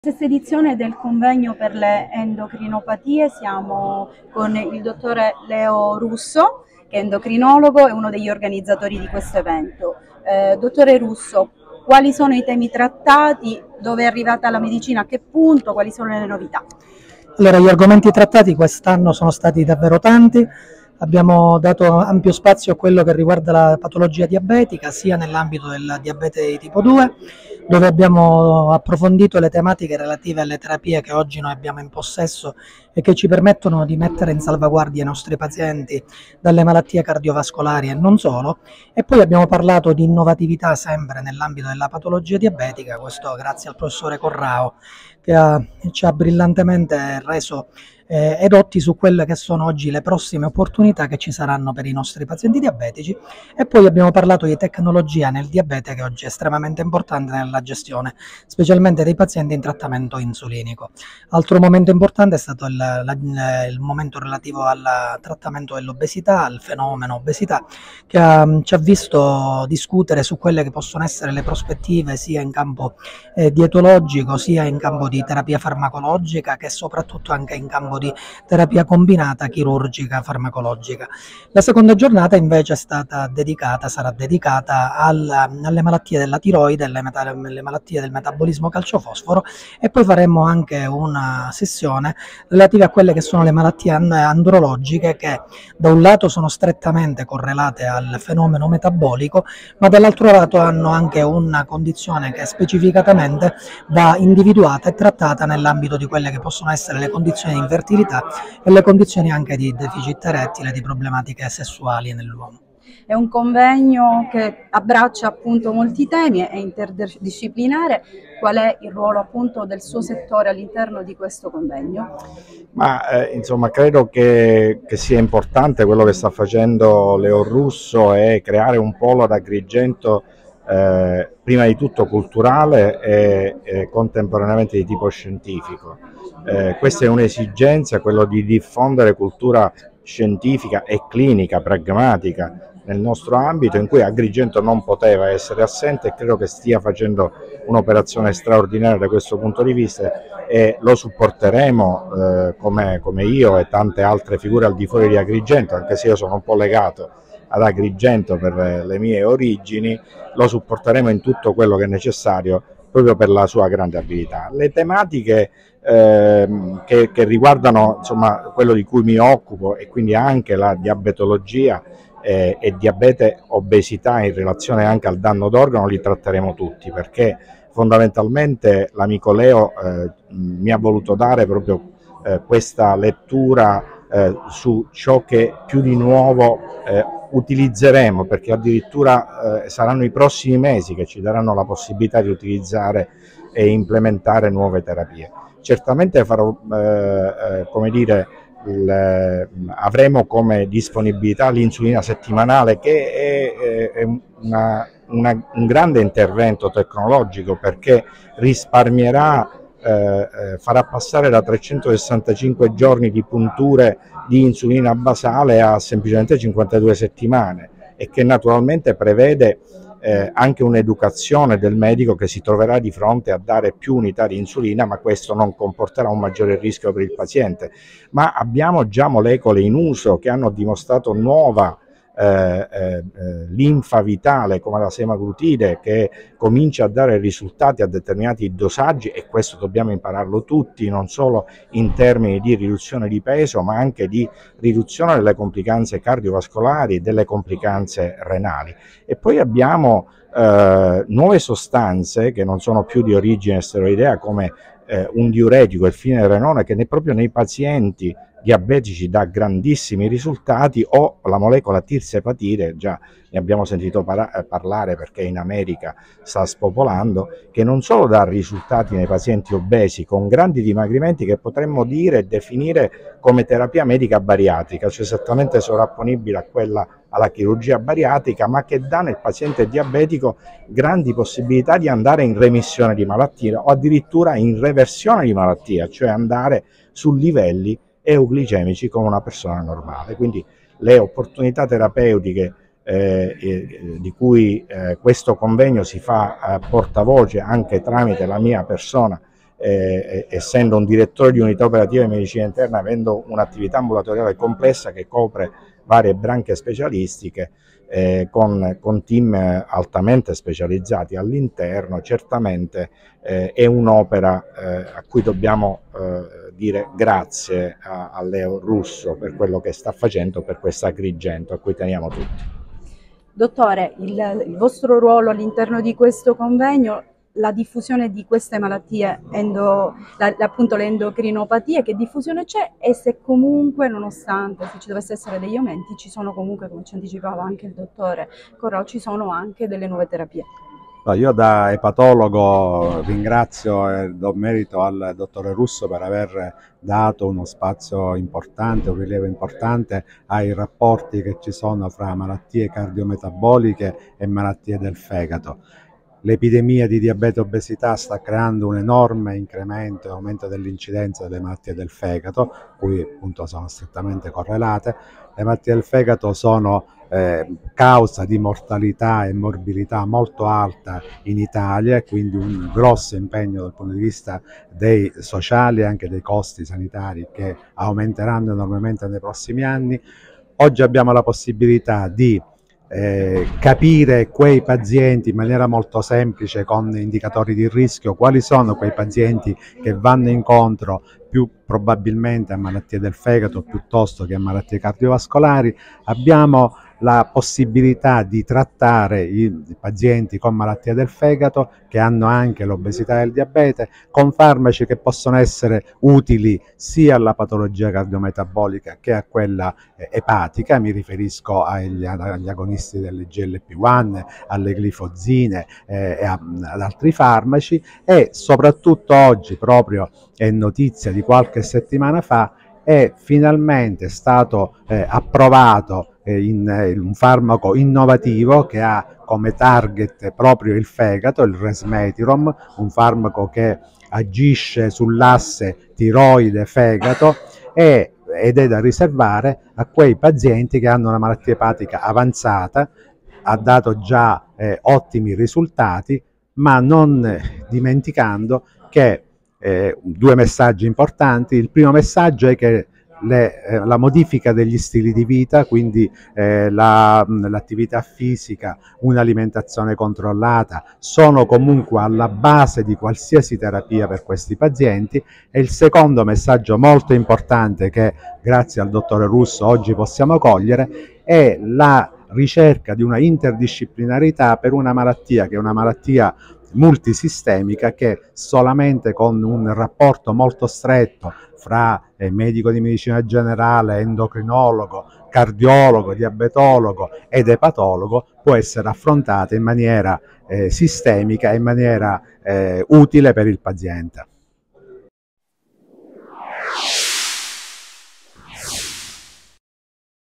Stessa edizione del convegno per le endocrinopatie siamo con il dottore Leo Russo, che è endocrinologo e uno degli organizzatori di questo evento. Dottore Russo, quali sono i temi trattati, dove è arrivata la medicina, a che punto, quali sono le novità? Allora, gli argomenti trattati quest'anno sono stati davvero tanti. Abbiamo dato ampio spazio a quello che riguarda la patologia diabetica, sia nell'ambito del diabete di tipo 2, dove abbiamo approfondito le tematiche relative alle terapie che oggi noi abbiamo in possesso e che ci permettono di mettere in salvaguardia i nostri pazienti dalle malattie cardiovascolari e non solo. E poi abbiamo parlato di innovatività sempre nell'ambito della patologia diabetica, questo grazie al professore Corrao, che ci ha brillantemente reso edotti su quelle che sono oggi le prossime opportunità che ci saranno per i nostri pazienti diabetici. E poi abbiamo parlato di tecnologia nel diabete, che oggi è estremamente importante nella gestione, specialmente dei pazienti in trattamento insulinico. Altro momento importante è stato il momento relativo al trattamento dell'obesità, al fenomeno obesità, che ci ha visto discutere su quelle che possono essere le prospettive sia in campo dietologico, sia in campo di terapia farmacologica, che soprattutto anche in campo di terapia combinata chirurgica farmacologica. La seconda giornata invece sarà dedicata alle malattie della tiroide, alle malattie del metabolismo calciofosforo, e poi faremo anche una sessione relativa a quelle che sono le malattie andrologiche, che da un lato sono strettamente correlate al fenomeno metabolico, ma dall'altro lato hanno anche una condizione che specificatamente va individuata e trattata nell'ambito di quelle che possono essere le condizioni di infertilità e le condizioni anche di deficit erettile, di problematiche sessuali nell'uomo. È un convegno che abbraccia appunto molti temi, è interdisciplinare. Qual è il ruolo appunto del suo settore all'interno di questo convegno? Insomma, credo che sia importante quello che sta facendo Leo Russo, e creare un polo ad Agrigento prima di tutto culturale e contemporaneamente di tipo scientifico. Questa è un'esigenza, quello di diffondere cultura scientifica e clinica, pragmatica nel nostro ambito, in cui Agrigento non poteva essere assente, e credo che stia facendo un'operazione straordinaria da questo punto di vista, e lo supporteremo come io e tante altre figure al di fuori di Agrigento, anche se io sono un po' legato ad Agrigento per le mie origini. Lo supporteremo in tutto quello che è necessario proprio per la sua grande abilità. Le tematiche che riguardano, insomma, quello di cui mi occupo, e quindi anche la diabetologia e diabete obesità in relazione anche al danno d'organo, li tratteremo tutti, perché fondamentalmente l'amico Leo mi ha voluto dare proprio questa lettura su ciò che più di nuovo utilizzeremo, perché addirittura saranno i prossimi mesi che ci daranno la possibilità di utilizzare e implementare nuove terapie. Certamente farò, come dire, avremo come disponibilità l'insulina settimanale, che è un grande intervento tecnologico, perché risparmierà, farà passare da 365 giorni di punture di insulina basale a semplicemente 52 settimane, e che naturalmente prevede anche un'educazione del medico che si troverà di fronte a dare più unità di insulina, ma questo non comporterà un maggiore rischio per il paziente. Ma abbiamo già molecole in uso che hanno dimostrato nuova linfa vitale, come la semaglutide, che comincia a dare risultati a determinati dosaggi, e questo dobbiamo impararlo tutti, non solo in termini di riduzione di peso, ma anche di riduzione delle complicanze cardiovascolari e delle complicanze renali. E poi abbiamo nuove sostanze che non sono più di origine steroidea, come un diuretico, il finerenone, che proprio nei pazienti diabetici dà grandissimi risultati, o la molecola tirzepatide, già ne abbiamo sentito parlare perché in America sta spopolando, che non solo dà risultati nei pazienti obesi con grandi dimagrimenti, che potremmo dire e definire come terapia medica bariatrica, cioè esattamente sovrapponibile a quella alla chirurgia bariatrica, ma che dà nel paziente diabetico grandi possibilità di andare in remissione di malattia o addirittura in reversione di malattia, cioè andare su livelli euglicemici come una persona normale. Quindi le opportunità terapeutiche di cui questo convegno si fa portavoce anche tramite la mia persona essendo un direttore di unità operativa di medicina interna, avendo un'attività ambulatoriale complessa che copre varie branche specialistiche, con team altamente specializzati all'interno, certamente è un'opera a cui dobbiamo dire grazie a Leo Russo per quello che sta facendo, per questo Agrigento a cui teniamo tutti. Dottore, il vostro ruolo all'interno di questo convegno, la diffusione di queste malattie, appunto le endocrinopatie, che diffusione c'è e se comunque, nonostante se ci dovesse essere degli aumenti, ci sono comunque, come ci anticipava anche il dottore Corrao, ci sono anche delle nuove terapie. Io da epatologo ringrazio e do merito al dottore Russo per aver dato uno spazio importante, un rilievo importante ai rapporti che ci sono fra malattie cardiometaboliche e malattie del fegato. L'epidemia di diabete e obesità sta creando un enorme incremento e aumento dell'incidenza delle malattie del fegato, cui appunto sono strettamente correlate. Le malattie del fegato sono causa di mortalità e morbilità molto alta in Italia e quindi un grosso impegno dal punto di vista dei sociali e anche dei costi sanitari che aumenteranno enormemente nei prossimi anni. Oggi abbiamo la possibilità di capire quei pazienti in maniera molto semplice con indicatori di rischio, quali sono quei pazienti che vanno incontro più probabilmente a malattie del fegato piuttosto che a malattie cardiovascolari. Abbiamo la possibilità di trattare i pazienti con malattie del fegato che hanno anche l'obesità e il diabete con farmaci che possono essere utili sia alla patologia cardiometabolica che a quella epatica. Mi riferisco agli agonisti delle GLP-1, alle glifosine e ad altri farmaci, e soprattutto oggi, proprio è notizia di qualche settimana fa, è finalmente stato approvato un farmaco innovativo che ha come target proprio il fegato, il resmetirom, un farmaco che agisce sull'asse tiroide-fegato ed è da riservare a quei pazienti che hanno una malattia epatica avanzata. Ha dato già ottimi risultati, ma non dimenticando che due messaggi importanti. Il primo messaggio è che la modifica degli stili di vita, quindi l'attività fisica, un'alimentazione controllata, sono comunque alla base di qualsiasi terapia per questi pazienti. E il secondo messaggio molto importante che grazie al dottore Russo oggi possiamo cogliere è la ricerca di una interdisciplinarità per una malattia che è una malattia multisistemica, che solamente con un rapporto molto stretto fra medico di medicina generale, endocrinologo, cardiologo, diabetologo ed epatologo può essere affrontata in maniera sistemica e in maniera utile per il paziente.